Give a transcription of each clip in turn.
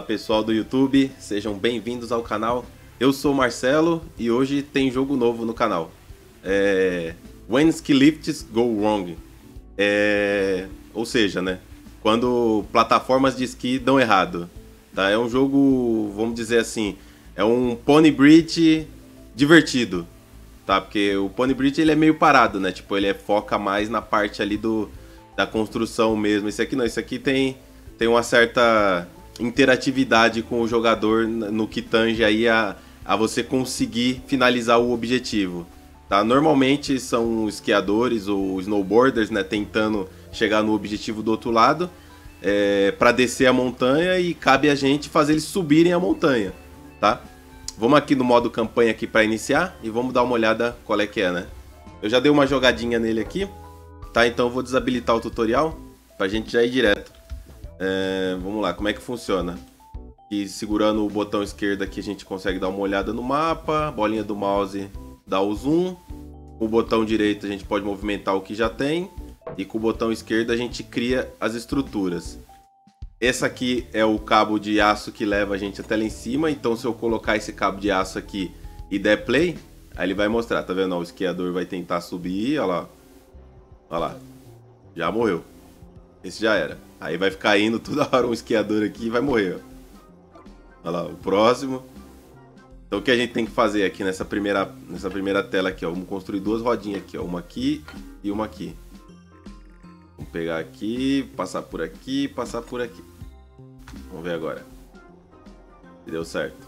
Fala pessoal do YouTube, sejam bem-vindos ao canal. Eu sou o Marcelo e hoje tem jogo novo no canal. When Ski Lifts Go Wrong. Ou seja, né? Quando plataformas de esqui dão errado. Tá? É um jogo, vamos dizer assim, é um Pony Bridge divertido. Tá? Porque o Pony Bridge ele é meio parado, né? Tipo, ele foca mais na parte ali da construção mesmo. Esse aqui não, esse aqui tem uma certa interatividade com o jogador no que tange aí a você conseguir finalizar o objetivo. Tá? Normalmente são esquiadores ou snowboarders, né, tentando chegar no objetivo do outro lado para descer a montanha, e cabe a gente fazer eles subirem a montanha. Tá? Vamos aqui no modo campanha aqui para iniciar e vamos dar uma olhada qual é que é, né? Eu já dei uma jogadinha nele aqui, tá? Então eu vou desabilitar o tutorial pra gente já ir direto. Vamos lá, como é que funciona? E segurando o botão esquerdo aqui a gente consegue dar uma olhada no mapa, bolinha do mouse dá o zoom, com o botão direito a gente pode movimentar o que já tem, e com o botão esquerdo a gente cria as estruturas. Esse aqui é o cabo de aço que leva a gente até lá em cima, então se eu colocar esse cabo de aço aqui e der play, aí ele vai mostrar, tá vendo? O esquiador vai tentar subir, olha lá, olha lá, já morreu. Esse já era. Aí vai ficar indo toda hora um esquiador aqui e vai morrer, ó. Olha lá, o próximo. Então o que a gente tem que fazer aqui nessa primeira tela aqui, ó? Vamos construir duas rodinhas aqui, ó. Uma aqui e uma aqui. Vamos pegar aqui, passar por aqui, passar por aqui. Vamos ver agora. Se deu certo.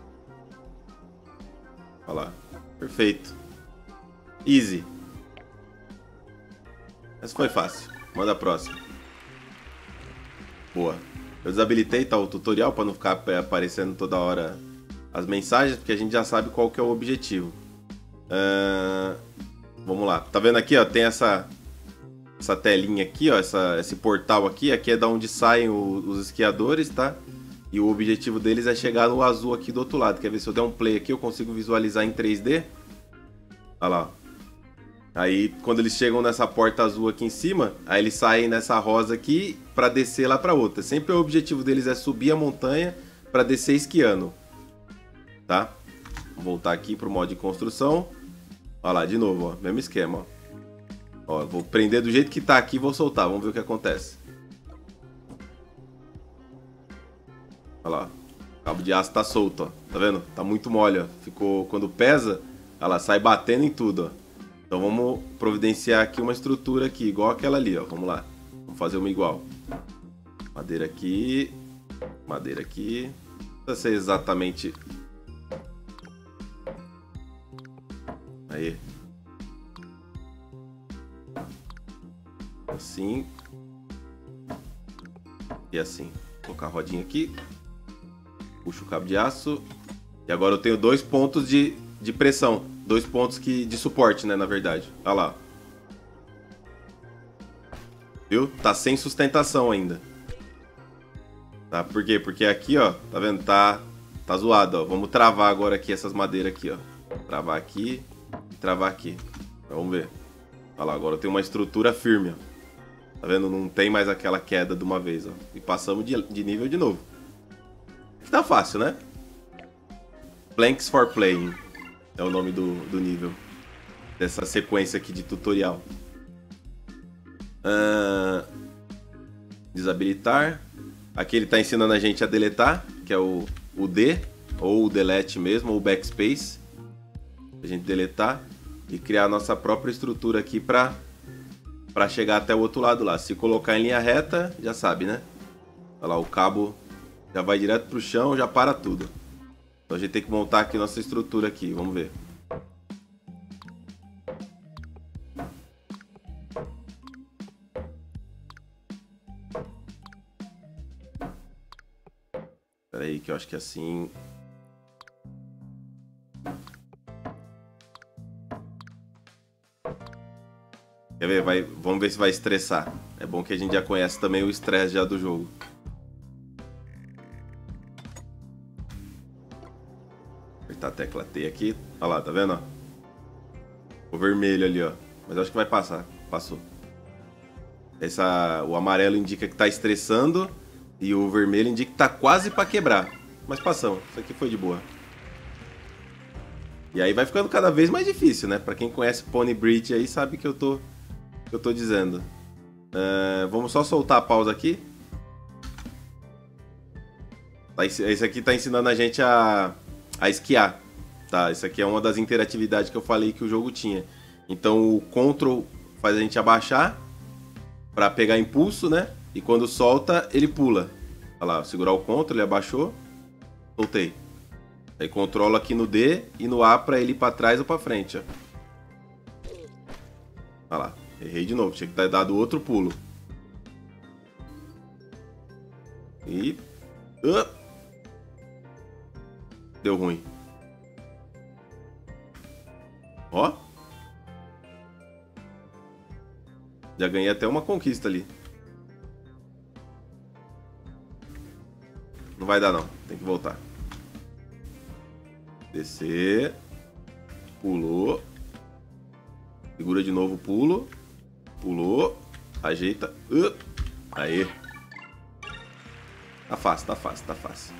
Olha lá. Perfeito. Easy. Essa foi fácil. Manda a próxima. Boa. Eu desabilitei, tá, o tutorial para não ficar aparecendo toda hora as mensagens, porque a gente já sabe qual que é o objetivo. Vamos lá. Tá vendo aqui, ó? Tem essa telinha aqui, ó, esse portal aqui. Aqui é da onde saem os esquiadores, tá? E o objetivo deles é chegar no azul aqui do outro lado. Quer ver? Se eu der um play aqui, eu consigo visualizar em 3D. Olha lá. Aí, quando eles chegam nessa porta azul aqui em cima, aí eles saem nessa rosa aqui para descer lá para outra. Sempre o objetivo deles é subir a montanha para descer esquiando. Tá? Vou voltar aqui pro modo de construção. Olha lá, de novo, ó, mesmo esquema, ó. Ó, vou prender do jeito que tá aqui e vou soltar. Vamos ver o que acontece. Olha lá. O cabo de aço tá solto, ó. Tá vendo? Tá muito mole, ó. Ficou, quando pesa, ela sai batendo em tudo, ó. Então vamos providenciar aqui uma estrutura aqui, igual aquela ali, ó. Vamos lá. Vamos fazer uma igual. Madeira aqui. Madeira aqui. Não precisa ser exatamente... Aí. Assim. E assim. Vou colocar a rodinha aqui. Puxo o cabo de aço. E agora eu tenho dois pontos de pressão. Dois pontos de suporte, né, na verdade. Olha lá. Viu? Tá sem sustentação ainda. Tá? Por quê? Porque aqui, ó, tá vendo? Tá zoado, ó. Vamos travar agora aqui essas madeiras aqui, ó. Travar aqui e travar aqui. Vamos ver. Olha lá, agora eu tenho uma estrutura firme, ó. Tá vendo? Não tem mais aquela queda de uma vez, ó. E passamos de nível de novo. Aqui tá fácil, né? Planks for Playing é o nome do nível, dessa sequência aqui de tutorial. Desabilitar. Aqui ele está ensinando a gente a deletar, que é o D, ou o delete mesmo, ou o backspace. A gente deletar e criar a nossa própria estrutura aqui para chegar até o outro lado lá. Se colocar em linha reta, já sabe, né? Olha lá, o cabo já vai direto pro chão, já para tudo. Então a gente tem que montar aqui nossa estrutura aqui, vamos ver. Espera aí que eu acho que assim... Quer ver? Vamos ver se vai estressar. É bom que a gente já conhece também o estresse já do jogo. Apertar a tecla T aqui. Olha lá, tá vendo? O vermelho ali, ó. Mas eu acho que vai passar. Passou. O amarelo indica que tá estressando E o vermelho indica que tá quase pra quebrar. Mas passamos. Isso aqui foi de boa. E aí vai ficando cada vez mais difícil, né? Pra quem conhece Pony Bridge aí sabe que eu tô dizendo. Vamos só soltar a pausa aqui. Esse aqui tá ensinando a gente a esquiar. Tá? Isso aqui é uma das interatividades que eu falei que o jogo tinha. Então o Ctrl faz a gente abaixar pra pegar impulso, né? E quando solta, ele pula. Olha lá, segurar o Ctrl, ele abaixou. Soltei. Aí controlo aqui no D e no A pra ele ir pra trás ou pra frente, ó. Olha lá, errei de novo, tinha que ter dado outro pulo. E... deu ruim. Ó. Já ganhei até uma conquista ali. Não vai dar não, tem que voltar. Descer. Pulou. Segura de novo o pulo. Pulou. Ajeita. Aê. Tá fácil, tá fácil, tá fácil.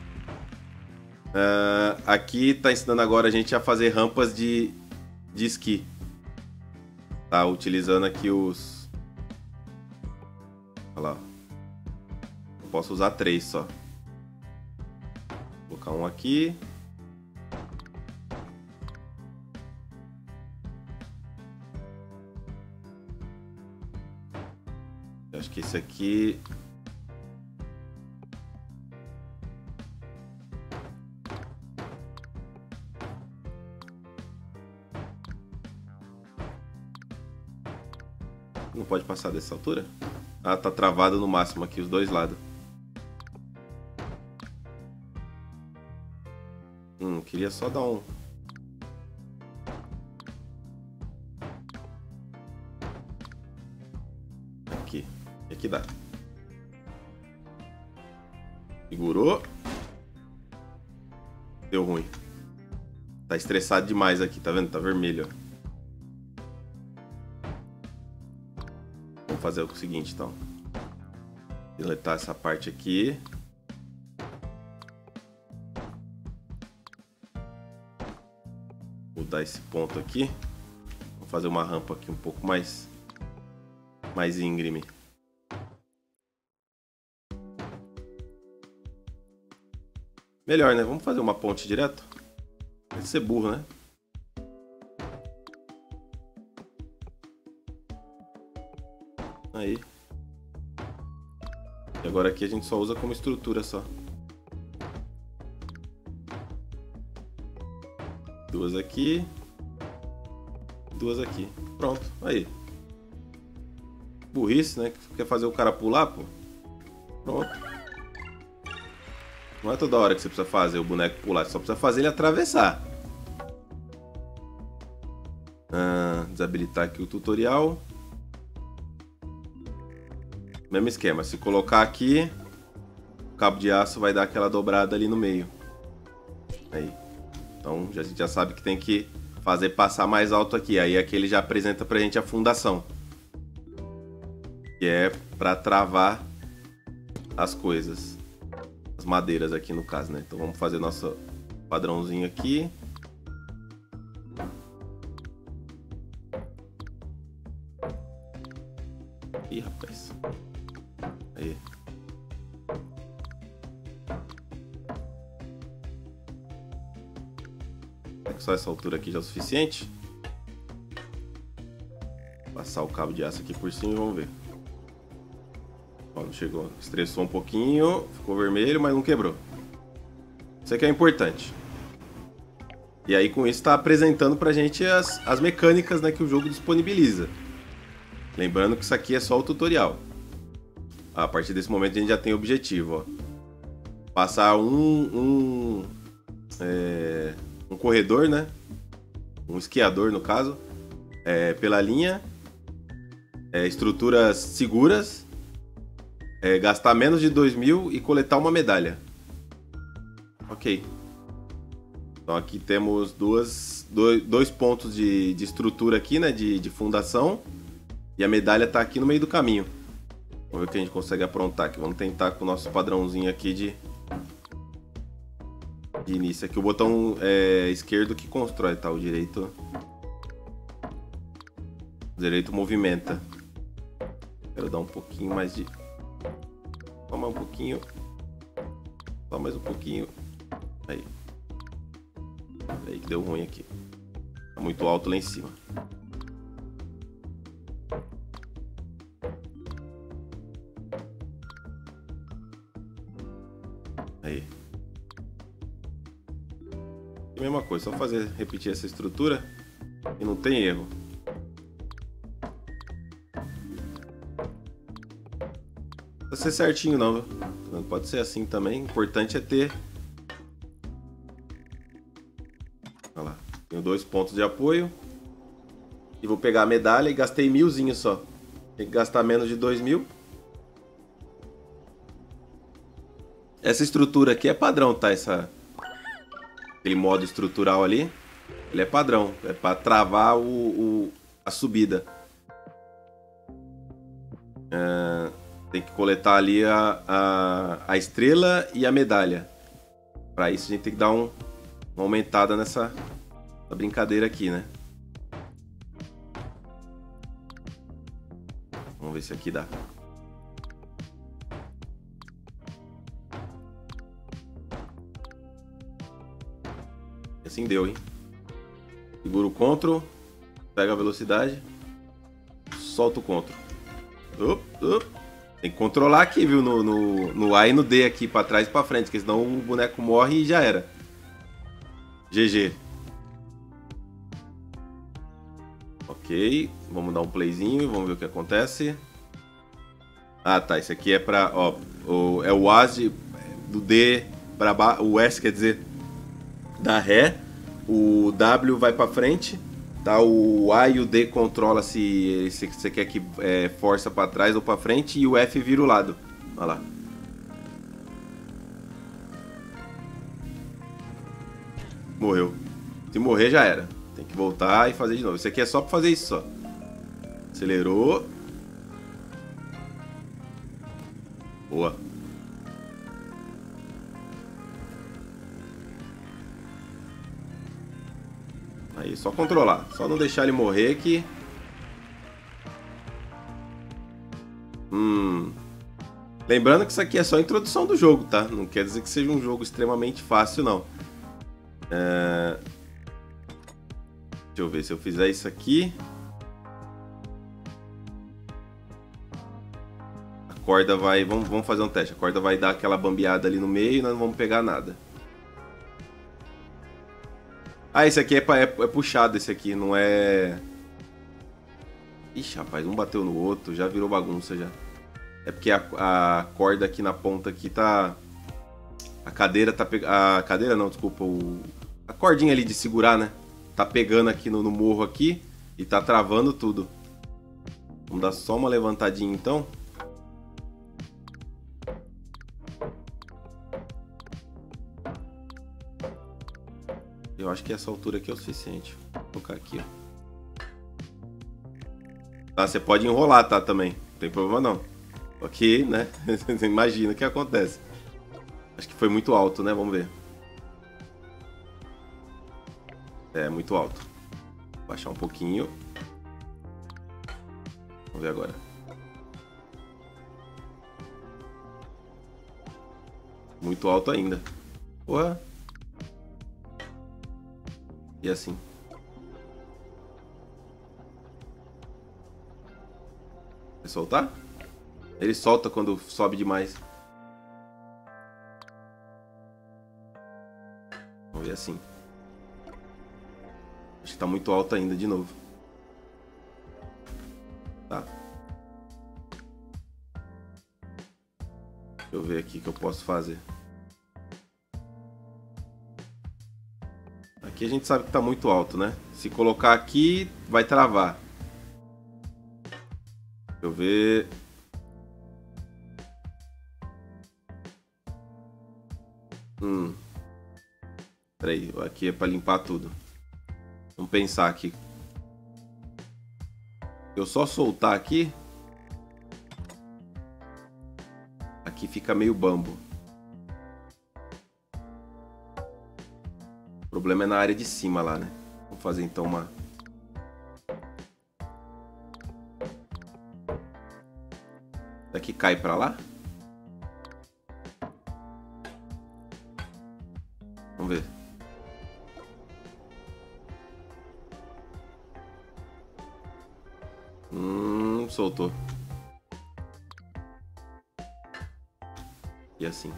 Aqui tá ensinando agora a gente a fazer rampas de esqui. Tá utilizando aqui os... Olha lá. Eu posso usar 3 só. Vou colocar um aqui. Acho que esse aqui... Não pode passar dessa altura? Ah, tá travado no máximo aqui, os dois lados. Queria só dar um... Aqui. E aqui dá. Segurou. Deu ruim. Tá estressado demais aqui, tá vendo? Tá vermelho, ó. Vamos fazer o seguinte, então. Deletar essa parte aqui. Mudar esse ponto aqui. Vou fazer uma rampa aqui um pouco mais íngreme. Melhor, né? Vamos fazer uma ponte direto? Vai ser burro, né? Aí. E agora aqui a gente só usa como estrutura só. Duas aqui. Duas aqui. Pronto, aí. Burrice, né? Quer fazer o cara pular, pô? Pronto. Não é toda hora que você precisa fazer o boneco pular, você só precisa fazer ele atravessar. Desabilitar aqui o tutorial. Mesmo esquema, se colocar aqui, o cabo de aço vai dar aquela dobrada ali no meio. Aí. Então a gente já sabe que tem que fazer passar mais alto aqui. Aí aqui ele já apresenta pra gente a fundação. Que é pra travar as coisas. As madeiras aqui no caso, né? Então vamos fazer nosso padrãozinho aqui. Ih, rapaz. Aí. Será que só essa altura aqui já é o suficiente? Passar o cabo de aço aqui por cima e vamos ver. Ó, não chegou. Estressou um pouquinho, ficou vermelho, mas não quebrou. Isso aqui é importante. E aí com isso está apresentando pra gente as mecânicas, né, que o jogo disponibiliza. Lembrando que isso aqui é só o tutorial. A partir desse momento a gente já tem objetivo, ó. Passar um corredor, né? Um esquiador, no caso. Pela linha. Estruturas seguras. Gastar menos de 2.000 e coletar uma medalha. Ok. Então aqui temos dois pontos de estrutura aqui, né? De fundação. E a medalha tá aqui no meio do caminho. Vamos ver o que a gente consegue aprontar aqui. Vamos tentar com o nosso padrãozinho aqui de início. Aqui o botão esquerdo que constrói, tá? O direito movimenta. Quero dar um pouquinho mais de... Só mais um pouquinho. Só mais um pouquinho. Aí. Aí que deu ruim aqui. Tá muito alto lá em cima. Aí. E mesma coisa, só repetir essa estrutura e não tem erro. Não precisa ser certinho não, viu? Não pode ser assim também. O importante é ter... Olha lá. Tenho 2 pontos de apoio. E vou pegar a medalha e gastei 1000zinho só. Tem que gastar menos de 2000. Essa estrutura aqui é padrão, tá? Aquele modo estrutural ali. Ele é padrão. É para travar a subida. Tem que coletar ali a estrela e a medalha. Para isso a gente tem que dar uma aumentada nessa brincadeira aqui, né? Vamos ver se aqui dá. Assim deu, hein? Segura o Ctrl, pega a velocidade, solta o Ctrl. Tem que controlar aqui, viu? No A e no D aqui, pra trás e pra frente, porque senão o boneco morre e já era. GG. Ok, vamos dar um playzinho e vamos ver o que acontece. Ah, tá, esse aqui é pra, ó, é o A do D pra baixo, o S quer dizer da Ré, o W vai pra frente, tá? O A e o D controla se você quer que força pra trás ou pra frente, e o F vira o lado. Olha lá. Morreu. Se morrer já era. Tem que voltar e fazer de novo. Isso aqui é só pra fazer isso só. Acelerou. Boa. Aí, só controlar. Só não deixar ele morrer que... Lembrando que isso aqui é só a introdução do jogo, tá? Não quer dizer que seja um jogo extremamente fácil, não. Deixa eu ver se eu fizer isso aqui. A corda vai... Vamos fazer um teste. A corda vai dar aquela bambeada ali no meio e nós não vamos pegar nada. Ah, esse aqui é puxado, esse aqui, não é... Ixi, rapaz, um bateu no outro, já virou bagunça já. É porque a corda aqui na ponta aqui tá... A cadeira tá pegando... A cadeira não, desculpa, a cordinha ali de segurar, né? Tá pegando aqui no morro aqui e tá travando tudo. Vamos dar só uma levantadinha então. Eu acho que essa altura aqui é o suficiente. Vou colocar aqui, ó. Tá, você pode enrolar, tá, também. Não tem problema não. Ok, né? Você imagina o que acontece. Acho que foi muito alto, né? Vamos ver. É, muito alto. Vou baixar um pouquinho. Vamos ver agora. Muito alto ainda. Porra. E assim. Vai soltar? Ele solta quando sobe demais. Vamos ver assim. Acho que tá muito alto ainda de novo. Tá. Deixa eu ver aqui o que eu posso fazer. Aqui a gente sabe que tá muito alto, né? Se colocar aqui, vai travar. Deixa eu ver. Peraí, aqui é pra limpar tudo. Vamos pensar aqui. Eu só soltar aqui. fica meio bambo. O problema é na área de cima lá, né? Vamos fazer então uma... Daqui cai pra lá? Vamos ver. Soltou. E assim.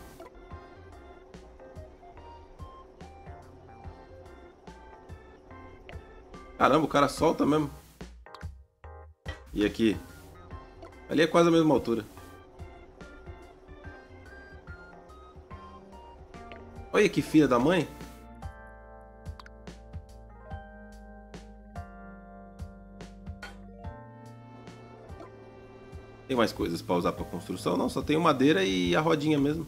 Caramba, o cara solta mesmo. E aqui? Ali é quase a mesma altura. Olha que filha da mãe. Tem mais coisas pra usar pra construção? Não, só tenho madeira e a rodinha mesmo.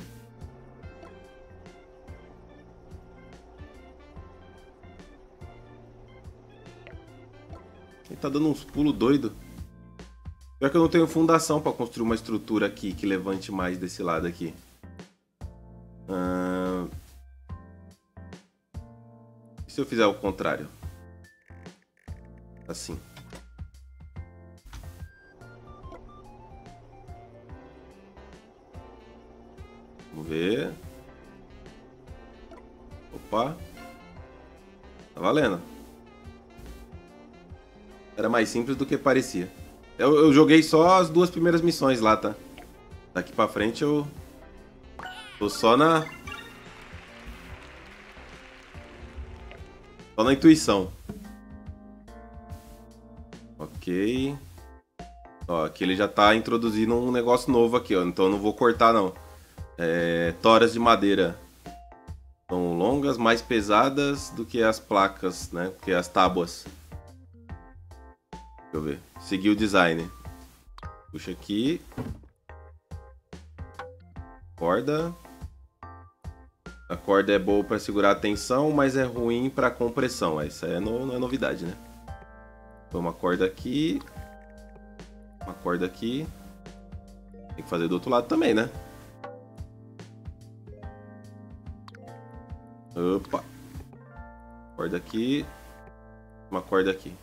Ele tá dando uns pulos doidos. Pior que eu não tenho fundação pra construir uma estrutura aqui que levante mais desse lado aqui. E se eu fizer o contrário? Assim. Vamos ver. Opa. Tá valendo. Era mais simples do que parecia. Eu joguei só as 2 primeiras missões lá, tá? Daqui pra frente eu... tô só na... só na intuição. Ok. Ó, aqui ele já tá introduzindo um negócio novo aqui, ó. Então eu não vou cortar, não. Toras de madeira são longas, mais pesadas do que as placas, né? Do que as tábuas. Deixa eu ver. Seguir o design. Puxa aqui. Corda. A corda é boa para segurar a tensão, mas é ruim para compressão. Isso aí não é novidade, né? Põe uma corda aqui. Uma corda aqui. Tem que fazer do outro lado também, né? Opa. Corda aqui. Uma corda aqui.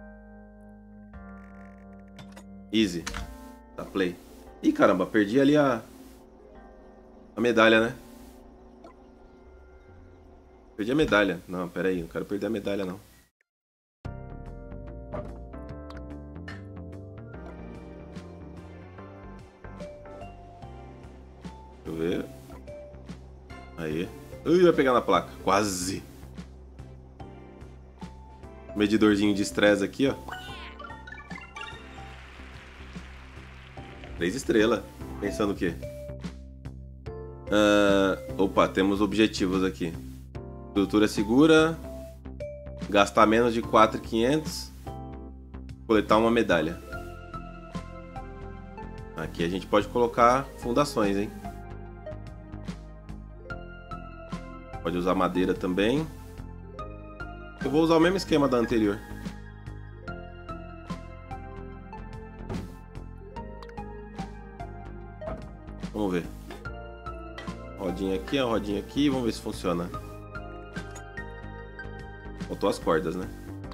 Easy. Tá, play. Ih, caramba, perdi ali a medalha, né? Perdi a medalha. Não, pera aí, não quero perder a medalha, não. Deixa eu ver. Aí. Ui, vai pegar na placa. Quase. Medidorzinho de estresse aqui, ó. 3 estrelas. Pensando o quê? Opa, temos objetivos aqui. Estrutura segura. Gastar menos de 4.500. Coletar uma medalha. Aqui a gente pode colocar fundações, hein? Pode usar madeira também. Eu vou usar o mesmo esquema da anterior. Vamos ver. Rodinha aqui, a rodinha aqui. Vamos ver se funciona. Faltou as cordas, né?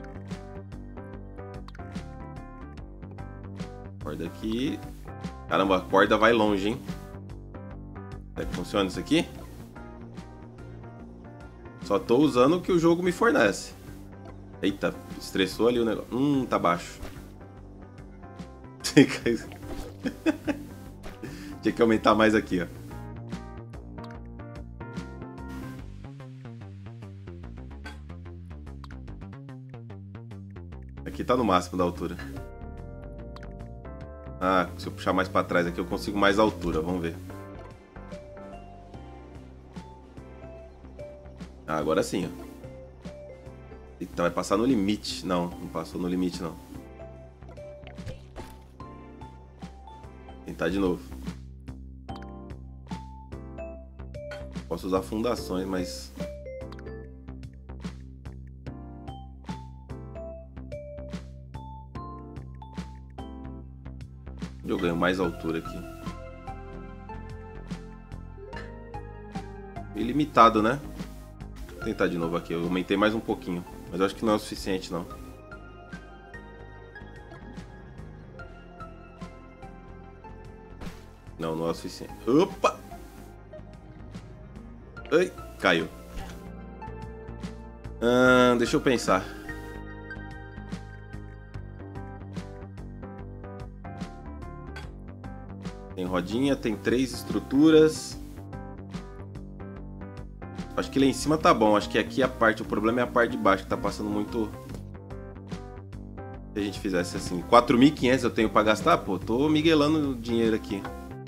Corda aqui. Caramba, a corda vai longe, hein? Será que funciona isso aqui? Só tô usando o que o jogo me fornece. Eita, estressou ali o negócio. Tá baixo. Tinha que aumentar mais aqui, ó. Aqui tá no máximo da altura. Ah, se eu puxar mais pra trás aqui eu consigo mais altura, vamos ver. Ah, agora sim, ó. Então vai passar no limite. Não, não passou no limite, não. Tentar de novo. Posso usar fundações, mas... eu ganho mais altura aqui. ilimitado, né? Vou tentar de novo aqui. Eu aumentei mais um pouquinho. Mas eu acho que não é o suficiente, não. Não, não é o suficiente. Opa! Ai, caiu. Deixa eu pensar. Tem rodinha, tem 3 estruturas. Acho que lá em cima tá bom. Acho que aqui a parte... O problema é a parte de baixo, que tá passando muito... Se a gente fizesse assim... 4.500 eu tenho pra gastar? Pô, tô miguelando dinheiro aqui.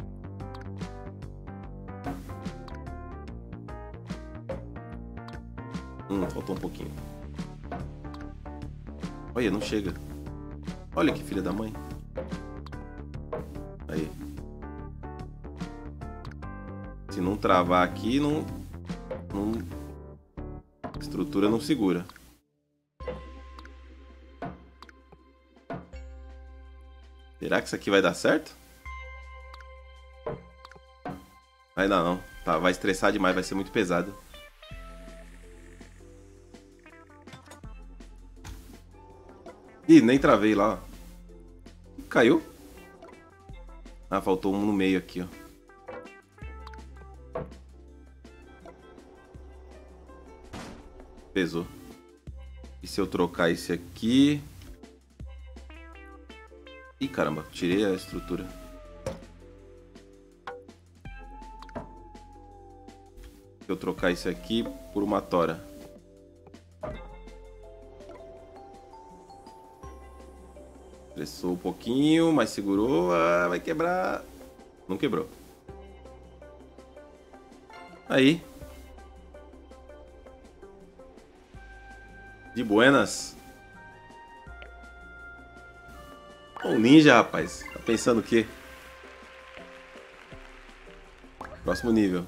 Faltou um pouquinho. Olha, não chega. Olha que filha da mãe. Aí. Se não travar aqui, a estrutura não segura. Será que isso aqui vai dar certo? Vai dar não. Tá, vai estressar demais, vai ser muito pesado. Ih, nem travei lá, ó. Caiu? Ah, faltou um no meio aqui, ó. Pesou. E se eu trocar esse aqui... Ih, caramba, tirei a estrutura. Se eu trocar esse aqui por uma tora. Pressou um pouquinho, mas segurou. Ah, vai quebrar. Não quebrou. Aí. De buenas. Um ninja, rapaz. Tá pensando o quê? Próximo nível.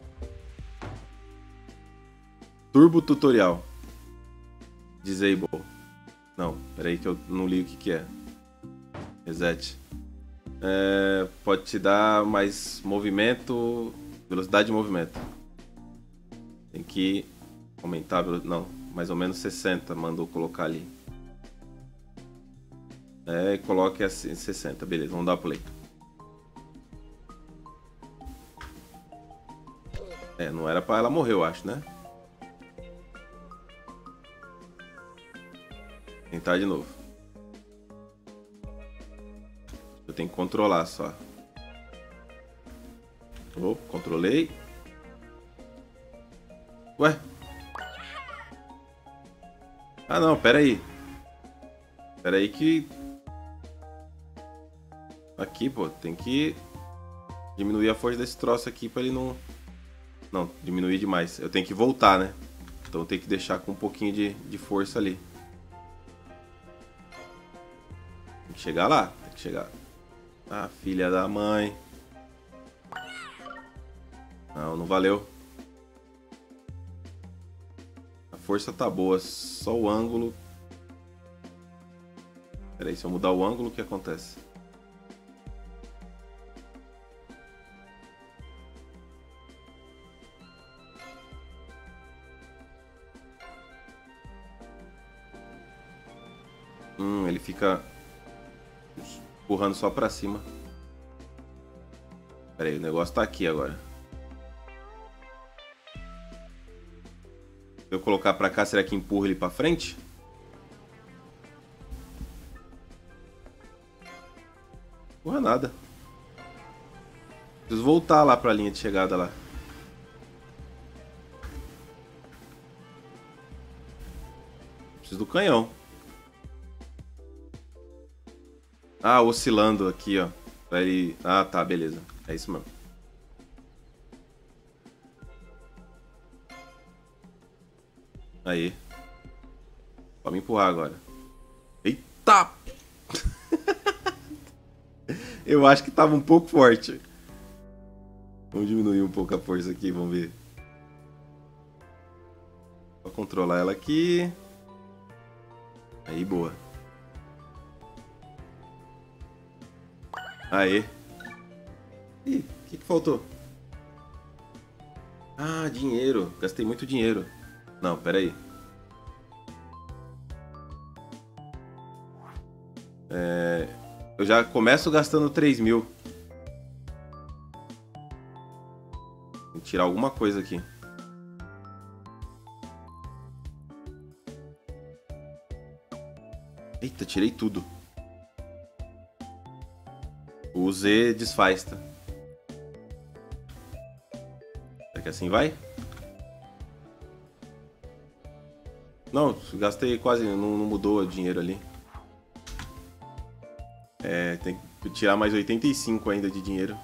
Turbo Tutorial. Disable. Não, peraí que eu não li o que é. Reset. Pode te dar mais movimento, velocidade de movimento. Tem que aumentar, não, mais ou menos 60, mandou colocar ali. Coloque assim, 60, beleza, vamos dar play. Não era pra ela morrer, eu acho, né? Tentar de novo. Eu tenho que controlar só. Controlei. Ué? Ah, não, pera aí. Pera aí que... Aqui, pô, tem que diminuir a força desse troço aqui pra ele não... Não, diminuir demais. Eu tenho que voltar, né? Então eu tenho que deixar com um pouquinho de força ali. Tem que chegar lá, tem que chegar... Ah, filha da mãe. Não, não valeu. A força tá boa, só o ângulo. Pera aí, se eu mudar o ângulo, o que acontece? Ele fica empurrando só pra cima. Pera aí, o negócio tá aqui agora. Se eu colocar pra cá, será que empurra ele pra frente? Empurra nada. Preciso voltar lá pra linha de chegada lá. Preciso do canhão. Ah, oscilando aqui, ó. Pra ele... Ah, tá, beleza. É isso mesmo. Aí. Pode me empurrar agora. Eita! Eu acho que tava um pouco forte. Vamos diminuir um pouco a força aqui, vamos ver. Vou controlar ela aqui. Aí, boa. Aê. Ih, o que faltou? Ah, dinheiro. Gastei muito dinheiro. Não, pera aí. Eu já começo gastando 3.000. Tem que tirar alguma coisa aqui. Eita, tirei tudo. O Z desfaz, tá? Será que assim vai? Não, gastei quase, não mudou o dinheiro ali. É, tem que tirar mais 85 ainda de dinheiro.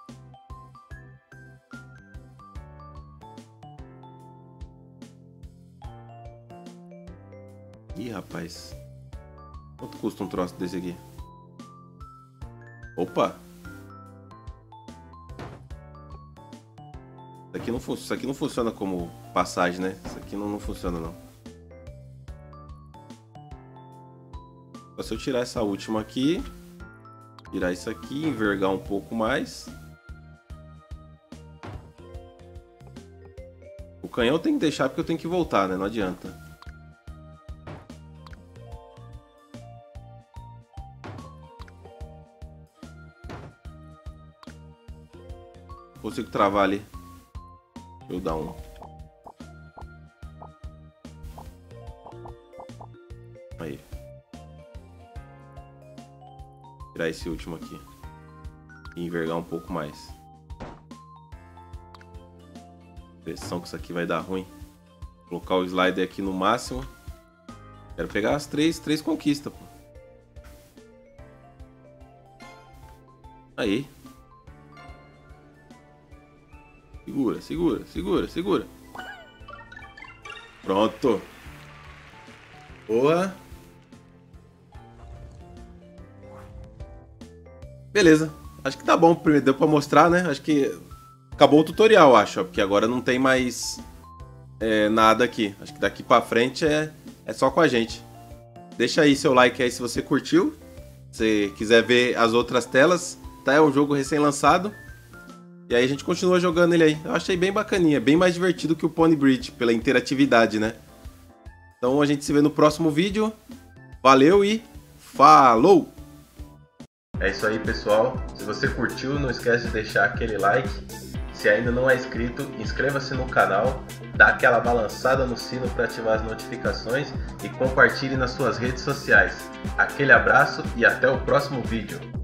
Ih, rapaz. Quanto custa um troço desse aqui? Opa! Isso aqui não funciona como passagem, né? Isso aqui não funciona, não. Só se eu tirar essa última aqui. Tirar isso aqui, envergar um pouco mais. O canhão tem que deixar porque eu tenho que voltar, né? Não adianta. Consigo travar ali. Deixa eu dar um. Aí. Tirar esse último aqui. E envergar um pouco mais. Pressão que isso aqui vai dar ruim. Colocar o slider aqui no máximo. Quero pegar as três conquistas, pô. Aí. Segura, segura, segura, segura. Pronto. Boa. Beleza. Acho que tá bom. Deu pra mostrar, né? Acho que acabou o tutorial, acho. Porque agora não tem mais nada aqui. Acho que daqui pra frente é só com a gente. Deixa aí seu like aí se você curtiu. Se quiser ver as outras telas, tá? É um jogo recém-lançado. E aí a gente continua jogando ele aí. Eu achei bem bacaninha, bem mais divertido que o Pony Bridge, pela interatividade, né? Então a gente se vê no próximo vídeo. Valeu e falou! É isso aí, pessoal. Se você curtiu, não esquece de deixar aquele like. Se ainda não é inscrito, inscreva-se no canal, dá aquela balançada no sino para ativar as notificações e compartilhe nas suas redes sociais. Aquele abraço e até o próximo vídeo.